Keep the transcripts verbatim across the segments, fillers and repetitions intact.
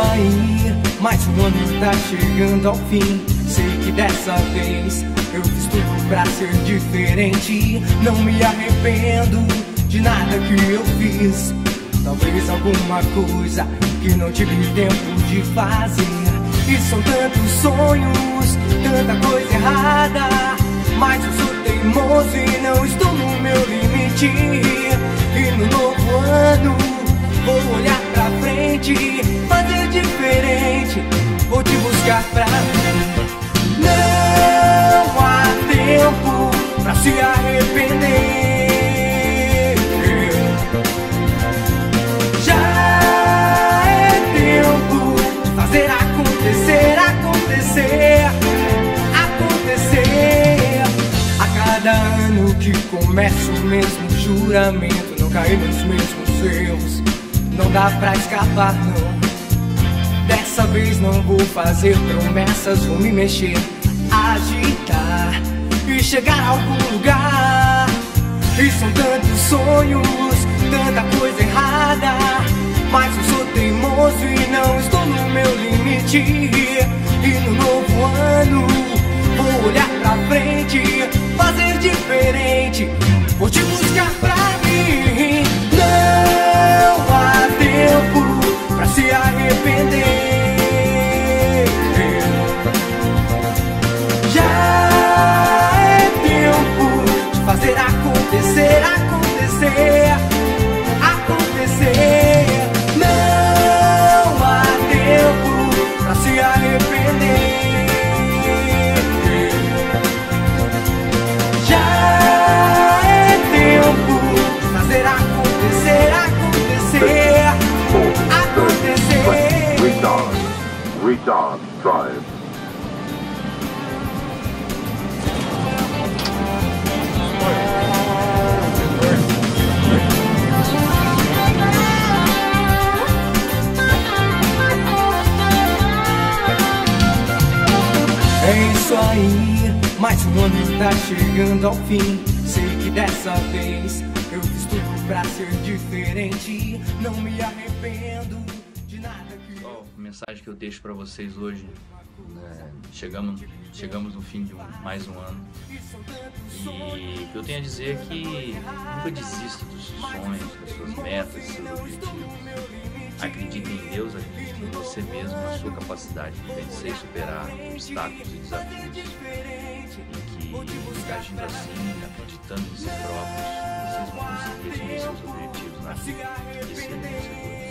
aí, mais um ano tá chegando ao fim. Sei que dessa vez eu fiz tudo pra ser diferente. Não me arrependo de nada que eu fiz. Talvez alguma coisa que não tive tempo de fazer. E são tantos sonhos, tanta coisa errada, mas eu sou teimoso e não estou no meu limite. E no novo ano vou olhar pra frente, fazer diferente, vou te buscar pra mim. Não há tempo pra se arrepender. Já é tempo de fazer acontecer, acontecer, acontecer. A cada ano que começa o mesmo juramento, não cair nos mesmos erros, não dá pra escapar não. Dessa vez não vou fazer promessas, vou me mexer, agitar e chegar a algum lugar. E são tantos sonhos, tanta coisa errada, mas eu sou teimoso e não estou no meu limite. E no novo ano vou olhar pra frente, fazer diferente, vou te buscar pra mim. Não há tempo pra se arrepender. Já é tempo de fazer acontecer, acontecer, acontecer. Não há tempo pra se arrepender. Já é tempo de fazer acontecer, acontecer, acontecer. Retard, retard, drive. É isso aí, mais um ano tá chegando ao fim. Sei que dessa vez eu fiz tudo pra ser diferente. Não me arrependo de nada que Qual a mensagem que eu deixo pra vocês hoje? Né? Chegamos, chegamos no fim de um, mais um ano. E o que eu tenho a dizer é que nunca desista dos seus sonhos, das suas metas, dos seus objetivos. Acredite em Deus, acredite em você mesmo, na sua capacidade de vencer e superar obstáculos e desafios. E que, agindo assim, acreditando em si próprios, vocês vão conseguir atingir seus objetivos na vida e serem vencedores.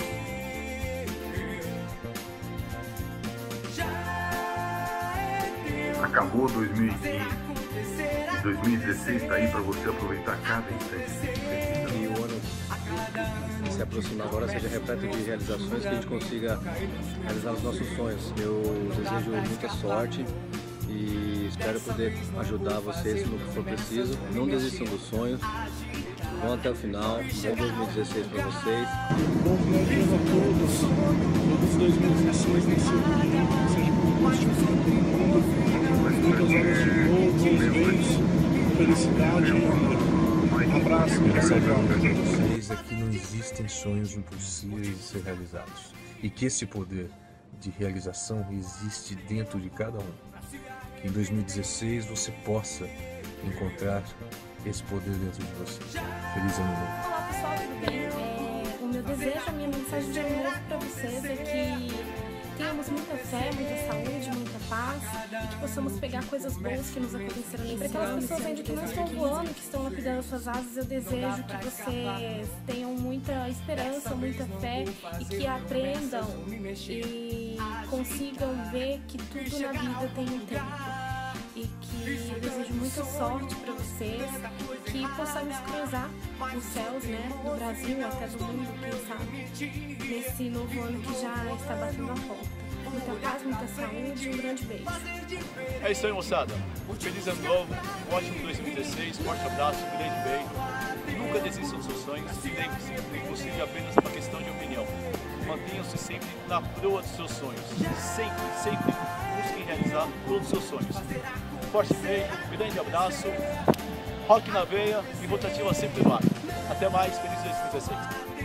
Acabou dois mil e quinze e dois mil e dezesseis está aí para você aproveitar cada instante. E o ano que se aproxima agora seja repleto de realizações, que a gente consiga realizar os nossos sonhos. Eu desejo muita sorte e espero poder ajudar vocês no que for preciso. Não desistam dos sonhos, vão até o final. Bom dois mil e dezesseis para vocês. Bom final de ano a todos. Todos dois mil e dezesseis tem sido um ano que seja composto de mundo, muitas horas de voo, bons ventos, felicidade e amor. Um abraço, Ressalvando para vocês é que não existem sonhos impossíveis de ser realizados e que esse poder de realização existe dentro de cada um. Que em dois mil e dezesseis você possa encontrar esse poder dentro de você. Feliz ano novo. Olá pessoal, tudo bem? É, o meu desejo, a minha mensagem de ano novo para vocês é que tenhamos muita fé, muita saúde, muita paz e que possamos pegar coisas boas que nos aconteceram nesse ano. Para aquelas pessoas ainda que não estão voando, que estão lapidando suas asas, eu desejo que vocês tenham muita esperança, muita fé e que aprendam e consigam ver que tudo na vida tem um tempo. E que eu desejo muita sorte para vocês, que possamos cruzar os céus, né, do Brasil até do mundo, quem sabe, nesse novo ano que já está batendo a porta. Muita paz, muita saúde e um grande beijo. É isso aí, moçada. Feliz ano novo, um ótimo dois mil e dezesseis, forte abraço, um grande beijo. Nunca desistam dos seus sonhos e lembre-se, o impossível é apenas uma questão de opinião. Mantenham-se sempre na proa dos seus sonhos. Sempre, sempre busquem realizar todos os seus sonhos. Forte beijo, grande abraço, rock na veia e rotativa sempre no ar. Até mais, feliz dois mil e dezesseis.